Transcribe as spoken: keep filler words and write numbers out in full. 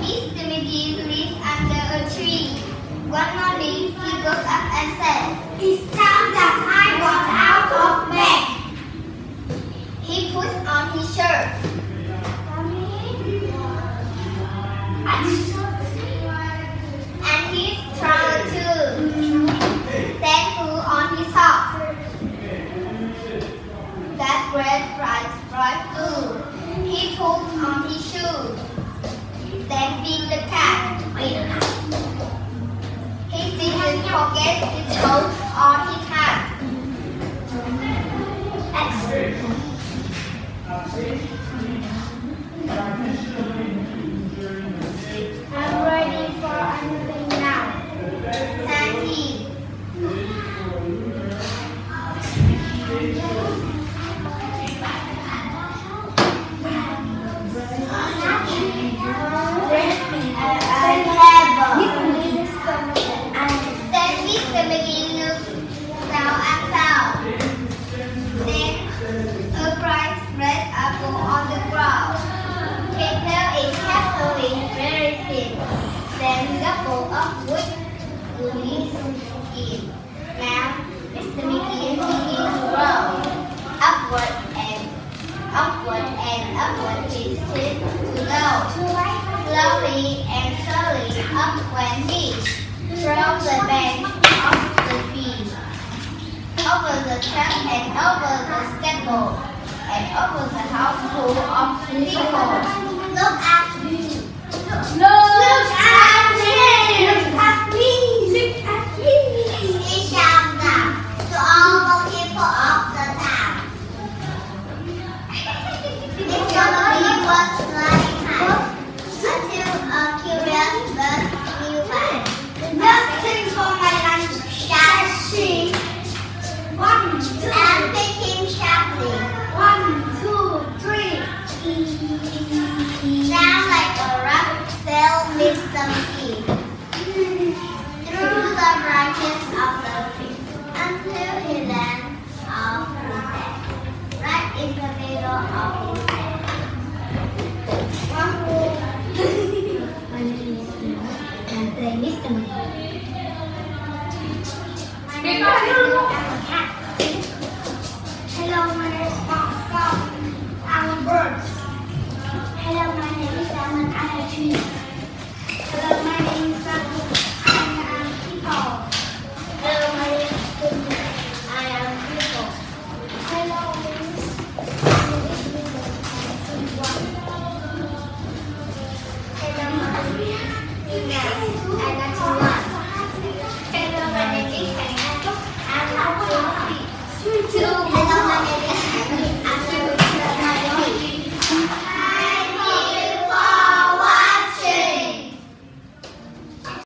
Mister McGee lives under a tree. One morning, he woke up and said, "It's time that I got out of bed." He put on his shirt and his trouser too. Then put on his socks. That red, bright, bright blue. He put on his shoes. Then feed the cat. He didn't forget his coat or his hat. I'm ready for anything now, said he. Then Mister McGee looked down and found. Then a bright red apple on the ground. He held it carefully, very thin. Then couple of wood leaves in. Now Mister McGee began to roll upward and upward and upward. He slid to low. Slowly and slowly up went he, from the bank of the tree, over the trunk and over the scaffold, and over the house full of people. Look at me! Look, Look at me! Look at me! Look at me! He shouted to all the people of the town. Mister McGee was flying high until a curious bird flew by. "Nothing for my lunch," shouted she. One, two, and picked him sharply. One, two, three. Down like a rock fell Mister McGee through the branches of the tree until he landed off his head, right in the middle of his head. My name is and play Mister McGee. My name is I'm a cat. Hello, my name is Bob. I'm a bird. Hello, my name is Salmon. I'm a tree.